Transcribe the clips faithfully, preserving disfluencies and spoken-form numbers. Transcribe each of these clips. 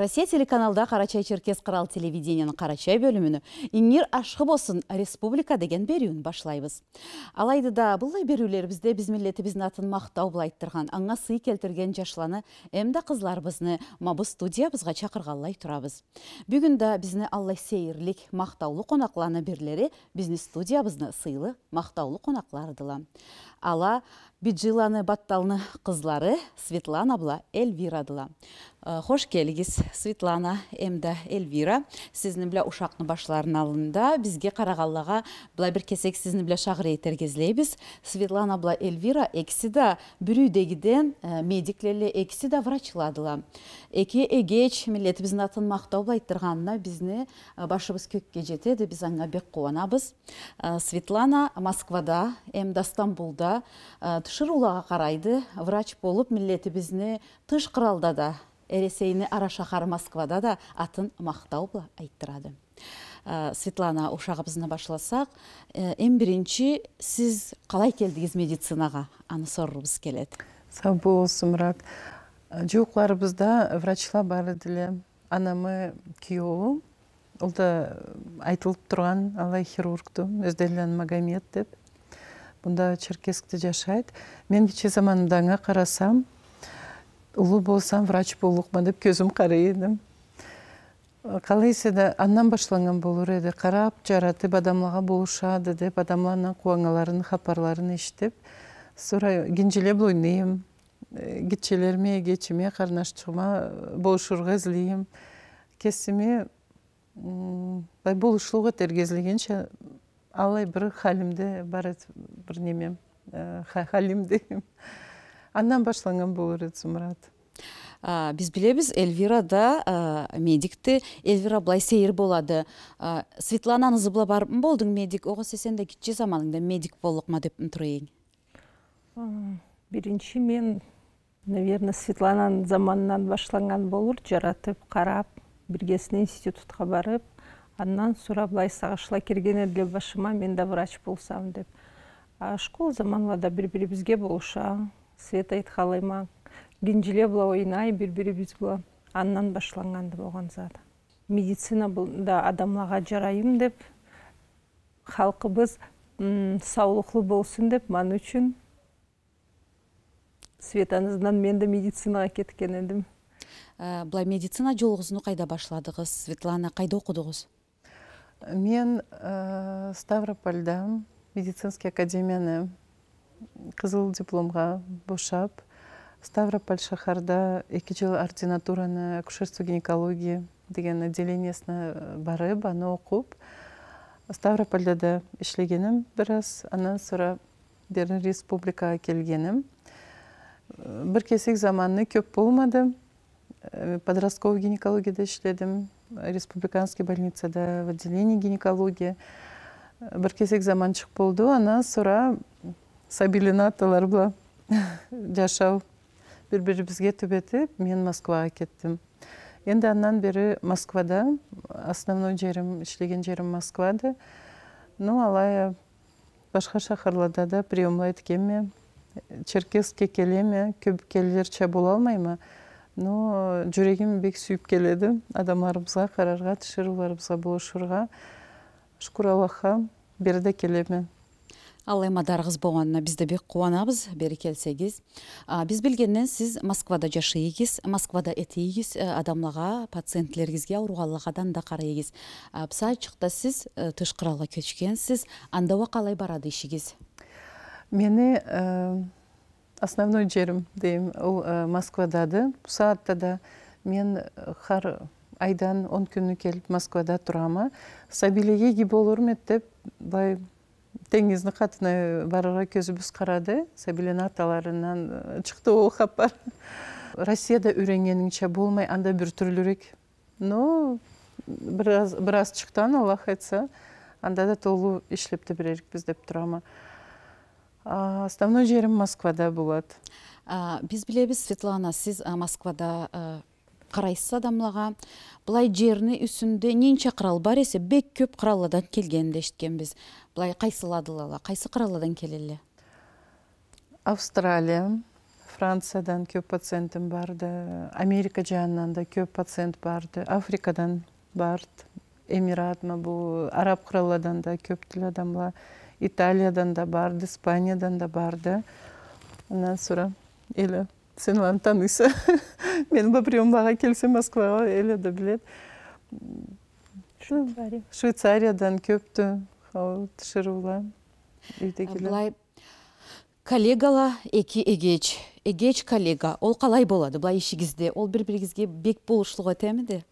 Россия телеканалда Карачай Черкес Кырал телевидениенин Карачай бөлүмүнө иңир ашкы болсун республика деген берүүнү башлайбыз. Алайды да булай берүүлөрүбүздө биз миллетибиздин атын мактау булайттырган, аңга сый келтирген жашланы эмде кызларыбызны мабы студиябызга чакыргаллай турабыз. Бүгүн да бизни аллай сейирлик мактаулуу конакланы бирлери биздин студиябызны сыйлы мактаулуу конаклардыла. Ала Биджиланы Батталны кызлары Светлана була Эльвирадыла. Хош келгиз, Светлана, эмде Эльвира. Сиздин биле ушакны башларынын алында бизге карагаллага була бир кесек сиздин биле шагыр этергезлейбиз. Светлана була Эльвира экси да бүрүйдегиден медиклеле, экси да врачладыла. Эки эгеч миллетибиздин атын мактау байттырганына бизни башыбыз көккө жетеди, биз аңа бек кубанабыз. Светлана Москвада, эмде Стамбулда тышырулага карайды, врач болуп миллетибизни тыш кыралда да Эресейни ара шахар Москвада да атын мактау була айттырады. Светлана, ушагыбызны башласак, эң биринчи сиз калай келдиңиз медицинага? Аны сорубуз келет. Сау болсун, Мурат. Жуукларыбызда врачлар бар деле. Анамы күйөөү, ол да айтылып турган алай хирургту, Өзделян Магомед деп. Бунда Черкескте жашайт. Мен кичи заманымда аңа карасам, улуу болсам врач болукма деп көзүм карайдым. Калайсы да андан башланган болур эди. Карап жаратып адамларга болушады деп, адамларнын кубаңаларын, хапарларын эшитип, sonra кинжилеп ойнойм, кичилериме, кечиме, карнаштыгыма болушурга излейм. Кесиме бай болушулуга тергезилгенче алай бир халимде бар бир немем, халимде. Андан башланган болур эди, Мурат. Биз билебиз, Эльвира да медикти. Эльвира булай сейир болады. Светлананызы була бар болдуң медик, ого сен да кичи заманыңда медик болукма деп турайын. Биринчи мен, наверное, Светлананын заманынан башланган болур, жаратып, карап, биргесине институтка барып, андан сурап булай сагышла келген эле башыма мен да врач болсам деп. Школа заманында бири-бирибизге болуша, Света айткалайма, кинжиле була ойнай, бири-бирибиз була. Андан башланганды болгон зат. Медицина да адамларга жарайым деп, халкыбыз саулыклуу болсун деп, ман үчүн Светаныздан мен да медицинага кеткен эдим. Булай медицина жолуңузду кайда башладыгыз? Светлана, кайда окудуңуз? Мен Ставропольда медицинский академияны кызыл дипломга бошап, Ставрополь шахарда эки жыл ординатураны акушерство гинекология деген отделениесине барып, аны окуп, Ставропольда да иштегеним бир аз, андан sonra бир республикага келгеним. Бир кесек заманы көп болмады. Подростковый гинекологияда иштедим, республиканский больницада в отделении гинекологии. Бир кесек заманчык болду, андан sonra сабилинаталар була жашау бири-бирибизге түбетип, мен Москвага кеттим. Энди андан бери Москвада, основной жерим, иштеген жерим Москвада. Ну, алай башка шахарларда да приемлайт кеме, Черкеске келеме, көп келерче боло алмайм. Но жүрегим бек сүйүп келеди. Адамларыбызга карарга, тышырууларыбызга болушурга. Шүкүр Аллахка, берде келеме. Аллай мадарыгыз болгонуна биз да бек кубанабыз, бери келсеңиз. Биз билгенден сиз Москвада жашайсыз, Москвада этейсиз, адамларга, пациентлерибизге ооруганlardan да карайсыз. Бысачыкта сиз тышкыралга көчкөнсүз, анда калай барады ишиңиз? Мени основной жерим дейм, ол Москвадады. Бу саатта да мен har айдан он күнү келип Москвада турам. Сабилеге ки болурум деп, бай теңизди катына барарга көзүбүз карады. Сабилен аталарынан чыкты о хабар. Россияда үйрөнгениңче болмай, анда бир түрлүрөк. Но бир аз бир аз чыктан, Аллах айтса, анда да толуу иштеп берерикпиз деп турам. Основной жерим Москвада болот. Биз билебиз, Светлана, сиз Москвада карайсыз адамларга. Булай жерни үстүндө ненче кырал бар эсе, бек көп кыралlardan келгенин эшиткенбиз. Булай кайсыладылар, кайсы кыралlardan келели? Австралия, Франциядан көп пациентім барды, Америка жағынан да көп пациент барды, Африкадан барды, Эмират ма бұл, Араб құралладан да көп тіл адамла, Италиядан да барды, Испаниядан да барды. Онан сұра, елі, сен оны танысы. Мен бұл приемлаға келсем Москваға, елі де білет. Швейцария. Швейцариядан көпті, тұшырула. Бұлай коллегала эки эгеч, эгеч коллега, ол қалай болады, бұлай ішігізде, ол бір-бірігізге бек болушылығы тәміде?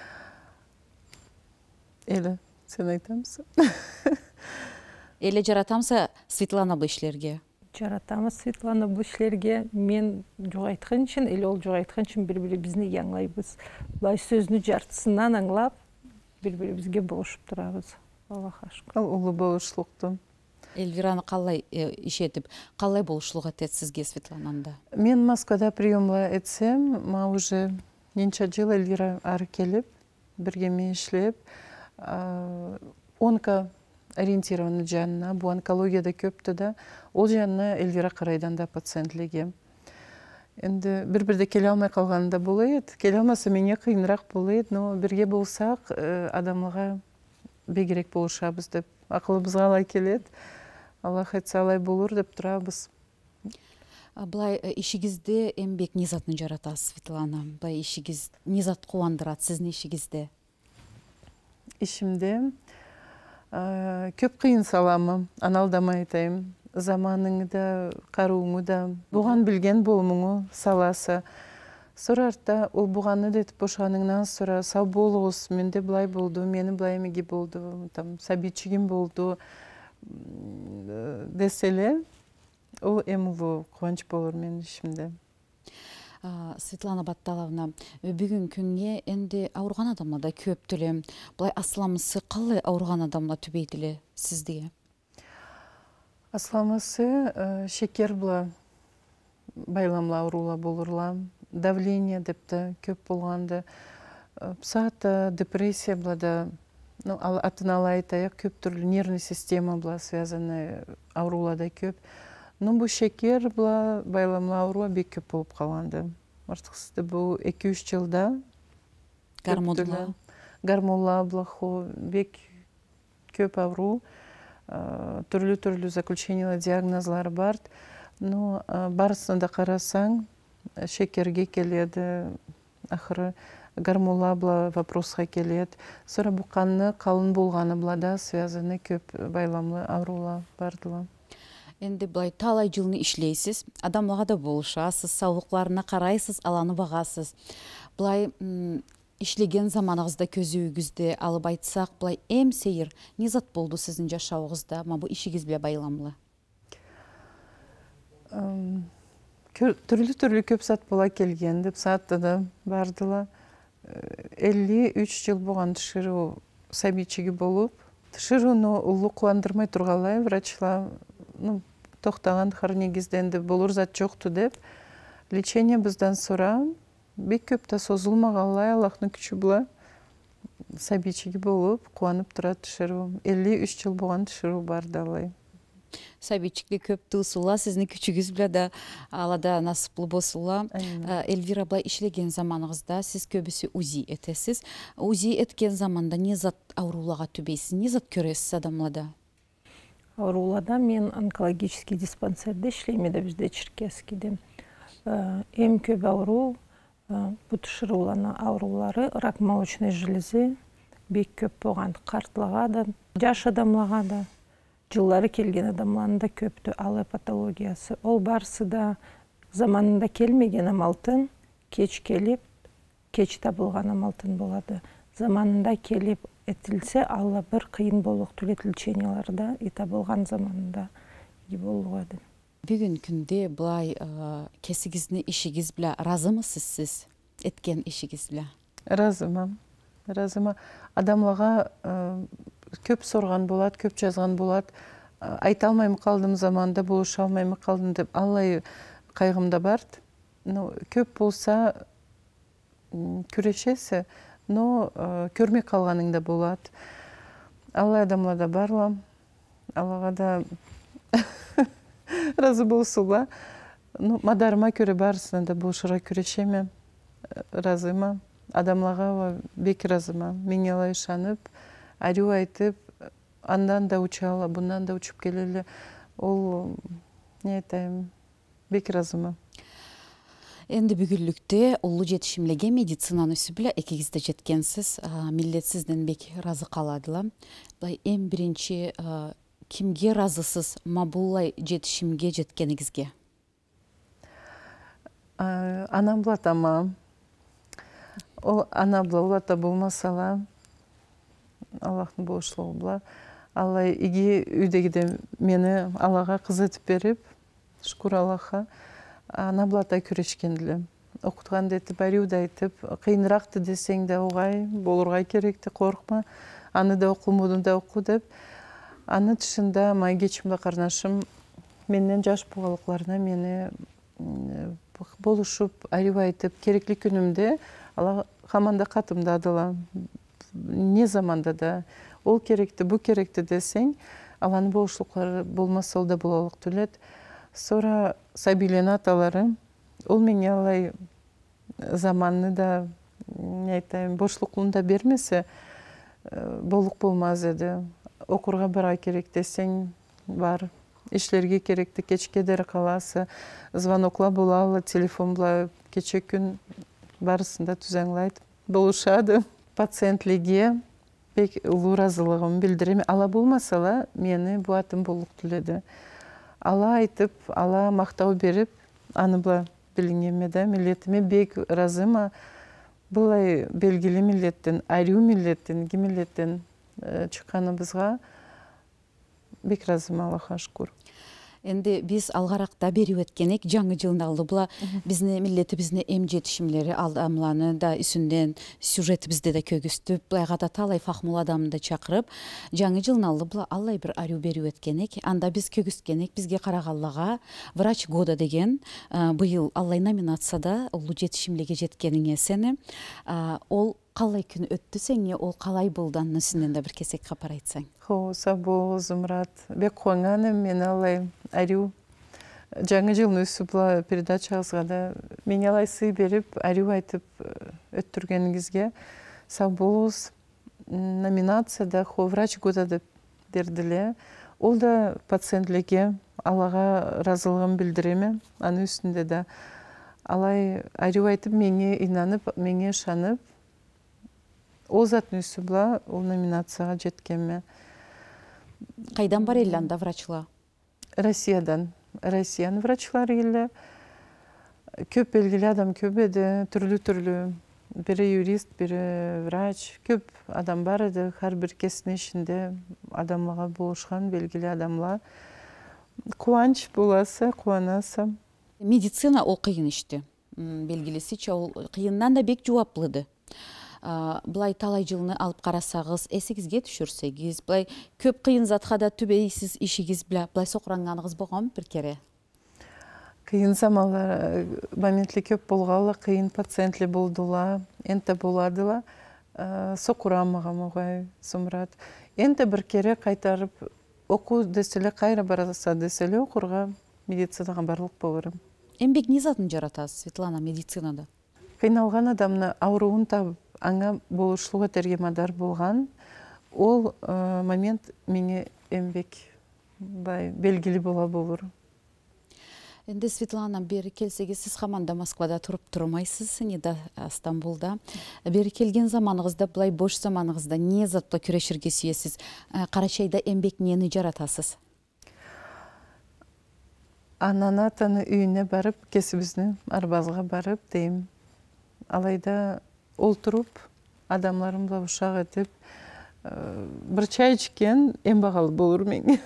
Елі, сен айтамсы? Елі жаратамса Светлана бұл ішлерге? Жаратамыз Светлана бұл ішлерге, мен жоғайтқан үшін, елі ол жоғайтқан үшін бір-бірі бізіне аңлайбыз. Бұлай сөзіні жартысынан аңлап, бір-бірі бізге болышып тұрабыз. Аллаха шүкір. Ал ұлы болушылықты. Эльвираны қалай ішетіп, қалай болушылығы тет сізге Светлананда? Мен Москвада приемла етсем, ма уже ненча жыл Эльвира ары келіп, бірге мен ішлеп, онка ориентированы жанына, бұл онкологияда көпті да, ол жанына Эльвира қарайдан да пациентлеге. Енді бір-бірде келе алмай қалғанында болайды, келе алмаса мене қиынырақ болайды, но бірге болсақ адамыға бегерек болушабыз деп, ақылыбызға алай келеді. Аллах айтса алай болыр деп тұрабыз. Бұлай ішігізде ембек низатын жаратасыз, Светлана. Бұлай ішігіз низат қуандырады сіздің ішігізде? Ішімде көп қиын саламы, аналдама айтайым. Заманыңда, қаруыңы да, бұған білген болмыңы саласы. Сұрарда, ол бұғаны детіп бошғаныңнан сұра, сау болуыз, менде бұлай болды, мені бұлай емеге болды, сәбитшігім болды деселе, ол емілі қуанч болыр мен ішімде. Светлана Батталовна, бүгін күнге әнде ауырған адамлада көп тілі. Бұлай асыламысы қалай ауырған адамла түбейтілі сізде? Асыламысы шекер бұла байламла аурула болырла. Давление депті көп болғанды. Псата, депрессия бұлада, атын алай таяқ көп түрлі нервный система бұла связаны аурулада көп. Но бұл шекер бұла байламла ауруа бек көп болып қаланды. Артықсызды бұл екі-үш жылда гармонла бұлақу бек көп ауру, түрлі-түрлі заключениялы диагнозлар бар. Но барысында қарасаң, шекерге келеді, ақыры гармонла бұла вопросқа келеді. Сұра бұл қанны қалын болғаны бұлада связаны көп байламлы аурула бардыла. Енді бұлай талай жылны ішлейсіз, адамлаға да болышасыз, саулықларына қарайсыз, аланы бағасыз. Бұлай ішлеген заманыңызда көзі алып айтсақ, бұлай әм сейір, не зат болды сіздің жашауыңызда, ма бұл ішігіз біле байламлы? Түрлі-түрлі көп сат бола келген, деп сатты да бардыла. элүү үч жыл болған түшіру сәбитшігі болып. Түшіруіні ұлы қуандырмай тұрғалай, врачла тоқтаған негізденді болыр зат жоқты деп. Лечение бізден сұра, бек көпті созылмағалай, Аллахның күші бұла. Сәбитшігі болып, қуанып тұрады түшіру. элүү үч жыл болған түшіру бардалай. Сәбитчікті көп тұсыла, сіздің күчігіз біле да алада насыплы босыла. Эльвира, бұлай ішлеген заманыңызда сіз көбісі УЗИ етесіз. УЗИ еткен заманда не зат аурулаға түбейсіз, не зат көресіз адамлада? Аурулада мен онкологический диспансерде ішлеймеді бізде Черкескеде. Эм көп ауру, бұтышыруланы аурулары, рак молочной железі, бек көп болған қартлыға да, жаш адамлаға да. Жыллары келген адамларында көпті алы патологиясы. Ол барсы да заманында келмеген амалтын, кеч келіп, кеч табылған амалтын болады. Заманында келіп етілсе, алла бір қиын болуқ түлетілченияларда, и табылған заманында болуғады. Бүгін күнде бұлай кесігізіне ішігіз біле разымысыз сіз еткен ішігіз біле? Разыма. Разыма. Адамлаға көп сорған болады, көп жазған болады. Айта алмаймы қалдым заманда, болуша алмаймы қалдым деп аллай қайғымда барды. Көп болса күрешесі, но көрме қалғаныңда болады. Аллай адамлада барлам, Аллаға да разы болсула. ну, мадарыма көрө барысына да болушуга күрешеме, разыма. Адамлага бек разыма. Меңе алай ышанып, арю айтып, андан да учала, bundan да учуп келели. Ол, не айтайм, бек разыма. Энди бүгүнлүктө улуу жетишимлеге медицинаны сүбүлө экигизде жеткенсиз, миллет сизден бек разы каладыла. Былай эң биринчи кимге разысыз мабуллай жетишимге жеткениңизге? Анам булатама. Ол ана була, улата болмасала, Аллахтын болушулугу була. Аллай иги үйдегиде мени Аллага кызытып берип, шүкүр Аллахка, ана булата күрешкендиле. Окутканды айтып, арюда айтып, кыйыныракты десең да огай, болурга керекти, коркма. Аны да оку, муну да оку деп. Аны тышында май кечимде карнашым менден жаш бугалыкларына мени болушуп, арю айтып, керекли күнүмдө Алла хаманда катымда адыла. Не заманда да ол керекти, бу керекти десең, Алланын болушулуклары болмаса ол да бололук түлет. Sonra Сабилен аталары, ол менге алай заманны да, не айтайын, бошлуклун да бермесе, болук болмаз эди. Окурга бара керек десең бар. Ишлерге керекти, кечке дери каласы, звонокла болалы, телефон була, кече күн барысында түзаңлайт. Болушады. Пациентлиге бек улуу разылыгын билдирем. Ала болмасала, мени буатым болук түледи. Ала айтып, ала мактау берип, аны була билингеме да, миллетиме бек разыма. Булай белгили миллеттен, арю миллеттен, ки миллеттен чыкканыбызга бек разыма, Аллахка шүкүр. Энди биз алгаракта берип өткенек жаңы жылдын алды була биздин миллетибиздин эм жетишимлери адамланы да үсүндөн сюжетибизде да көгүстүп, булагада талай фахмул адамды да чакырып, жаңы жылдын алды була алай бир арю берип өткенек. Анда биз көгүскенек, бизге караганлага врач года деген быйыл алай номинацияда улуу жетишимлеге жеткениңе сени. Ол калай күн өттү сеңе, ол калай болду, анын үстүнөн да бир кесек капар айтсаң. Хо, сабол, Зумрат. Бек куанганым мен алай арю. Жаңы жылдын өсү була передачабызга да меңе алай сый берип, арю айтып өттүргениңизге сау болуңуз. Номинацияда хо врач года деп бердиле. Ол да пациентлерге Аллага разылыгын билдиреме, анын үстүндө да алай арю айтып меңе инанып, меңе ышанып, ол заттын үсү була ол номинацияга жеткенме. Кайдан бар эле анда врачлар? Россиядан. Россиянын врачлары эле. Көп белгили адам көп эди, түрлүү-түрлүү. Бири юрист, бири врач, көп адам бар эди. Ар бир кесиптин ичинде адамларга болушкан белгили адамлар. Кубанч боласы, кубанасы. Медицина ол кыйын ишти. Белгилисиче ол кыйындан да бек жууаплыды. Былай талай жылны алып карасагыз, эсигизге түшүрсөгүз, былай көп кыйын затка да түбейсиз ишигиз былай сокуранганыңыз болгонбу бир кере? Кыйын заманлар моментли көп болгалы, кыйын пациентли болдула, энте боладыла, сокурамагам огай, Сумрат. Энте бир кере кайтарып оку деселе, кайра бараса деселе окурга медицинага барлык болорум. Эмбек эмне затын жаратасыз, Светлана, медицинада? Кыйналган адамны ауруун табып, аңа болушулуга тергемадар болган, ол момент меңе эмбек белгили бола болур. Энди Светлана, бери келсегиз, сиз хаманда Москвада туруп турмайсыз, не да Стамбулда. Бери келген заманыңызда, былай бош заманыңызда не затла күреширге сүйесиз? Карачайда эмбек эмнени жаратасыз? Анан атаны үйүнө барып, кесибизни арбазга барып дейм. Алайда олтуруп, адамларым була ушак этип, бир чай ичкен эң багалуу болур меңе.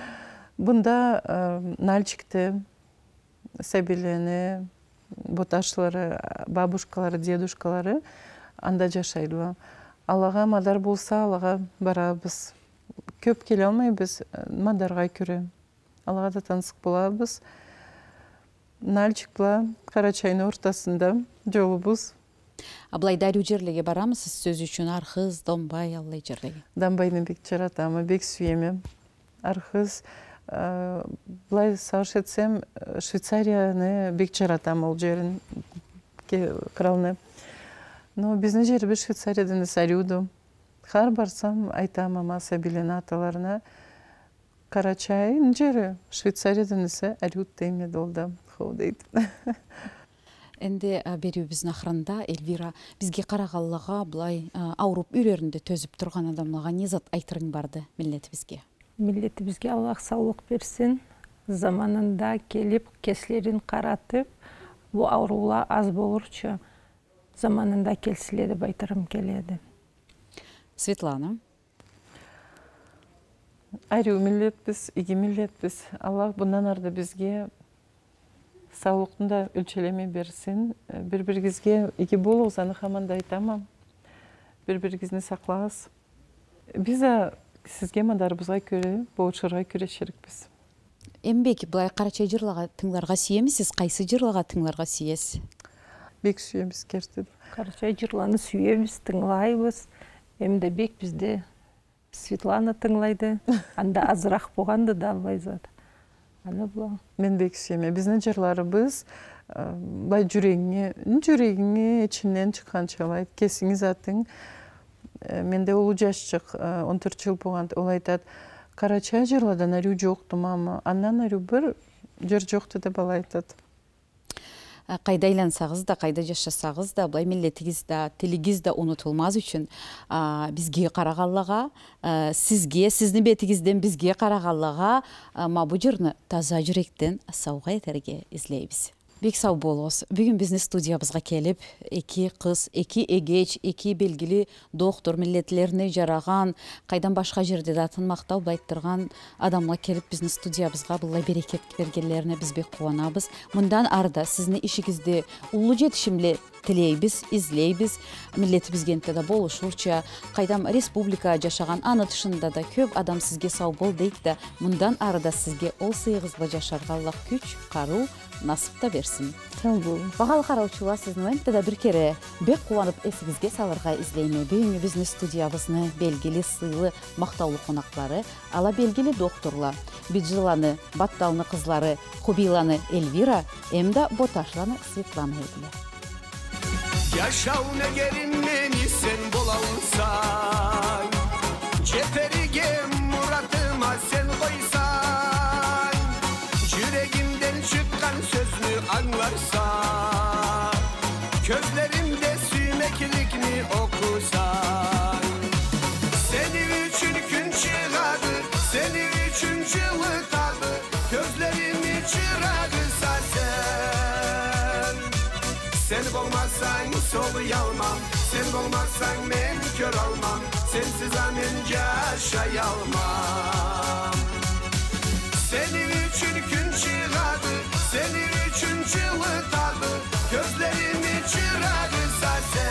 Бунда Нальчикте Сабилени, боташлары, бабушкалары, дедушкалары анда жашайдыла. Аллага мадар болса, Аллага барабыз. Көп келе алмайбыз, мадарга көрө. Аллага да танысык болабыз. Нальчик була Карачайдын ортасында жолубуз. Аблай дарю жерлеге барамысыз сөз үчүн? Архыз, Домбай, аллай жерлеге? Домбайны бек жаратам, бек сүйемем. Архыз, Былай сагыш этсем, Швейцарияны бек жаратам ол жерин, кралны. Но биздин жерибиз Швейцариядан эс арюду. Har барсам айтам ама Сабилена аталарына, Карачайын жери Швейцариядан эсе арют дейме долда. Хо дейт. Энди берүүбүздүн акырында Эльвира бизге караганлыга булай ауруп үйрөрүндө төзүп турган адамдарга эмне зат айтырың барды миллетибизге? Миллетибизге Аллах саулык берсин. Заманында келип, кеслерин каратып, бу аурулар аз болурчу заманында келсилер деп айтырым келеді. Светлана. Арю миллетбиз, иги миллетбиз. Аллах bundan арды бизге саулыктын да өлчөлөмөй берсин. Бири-бирибизге иги болуңуз, аны хаманда айтамам. Бири-бирибизди саклаңыз. Биз сизге мадарыбызга көрө, болушурга күрөшөрүкбүз. Эмбеки булай Карачай жырларга тыңларга сүйемисиз? Кайсы жырларга тыңларга сүйесиз? Бек сүйөбүз керти. Карачай жырларын сүйөбүз, тыңлайбыз. Эмде бек бизде Светлана тыңлайды. Анда азыраак болгонду да албай зат. Аны була. Мен бек сүйөм. Биздин жырларыбыз бай жүрөгүңө, жүрөгүңө ичинен чыкканчалайт. Кесиңиз атың. Менде улуу жашчык он төрт жыл болгон. Ол айтат, Карачай жырлардан арю жокту мама. Андан арю бир жыр жокту деп ал айтат. Кайда айлансагыз да, кайда жашасагыз да, булай миллетиңиз да, тилиңиз да унутулмас үчүн бизге караганлыга, сизге, сиздин бетиңизден бизге караганлыга бу жырны таза жүрөктөн сауга этерге излейбиз. Бек сау болуңуз. Бүгүн биздин студиябызга келип, эки кыз, эки эгеч, эки белгили доктор миллетлерине жараган, кайдан башка жерде да атын мактап айттырган адамга келип биздин студиябызга булай берекет бергенлерине биз бек кубанабыз. Мындан арда сиздин ишиңизди улуу жетишимле тилейбиз, излейбиз. Миллетибизге энте да болушурча, кайдам республика жашаган, аны тышында да көп адам сизге сау бол дейт да, мындан арда сизге ол сыйгызла жашарга Аллах күч, каруу насып да берсин. Сау болуң. Багалы кароочулар, сиздин энте да бир кере бек кубанып эсигизге салырга излейме. Бүгүнкү биздин студиябыздын белгили сыйлы мактаулуу конаклары, ала белгили доктурлар, Биджиланы, Батталны кызлары, Кубиланы Эльвира, эмда Боташланы Светлана эдилер. Yaşav ne gerin meni sen bolalsan, Ceferige muratıma sen koysan, Yüreğimden çıkan sözünü anlarsan, Gözlerimde süymeklik mi okusan, Senin için gün çıgadı, senin için cılıtadı, Gözlerimi çırağısa sen. Sen olmazsan soluyalmam, sen olmazsan men kör olmam, sensiz amen yaşayalmam. Senin için gün çıgadı, senin için cılıtadı, gözlerimi çırağısa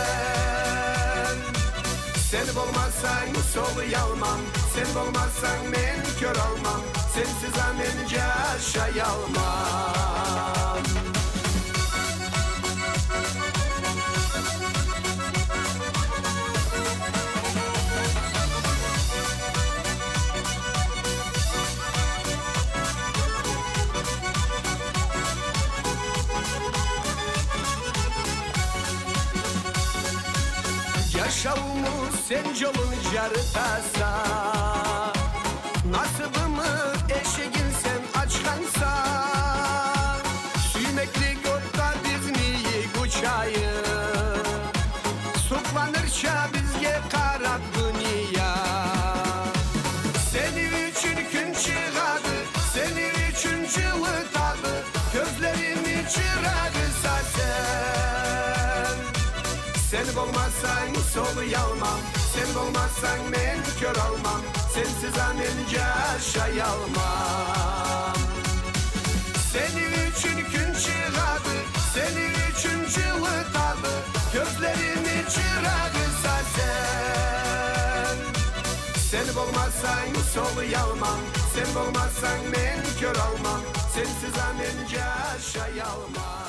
sen. Sen olmazsan soluyalmam, sen olmazsan men kör olmam, sensiz amen yaşayalmam. Yaşavumuz sen yolun jarıtasa, nasibimi eşegin sen açkansa, süymekli gökta bizniyi guçayı, suklanırça bizge karab dünya. Senin için gün çıgadı, senin için cılıtadı, gözlerimi çırağısa sen. Sen olmazsan soluyalmam, sen olmazsan men kör olmam, sensiz amen yaşayalmam. Senin için gün çıgadı, senin için cılıtadı, gözlerimi çırağısa sen. Sen olmazsan soluyalmam, sen olmazsan men kör olmam, sensiz amen yaşayalmam.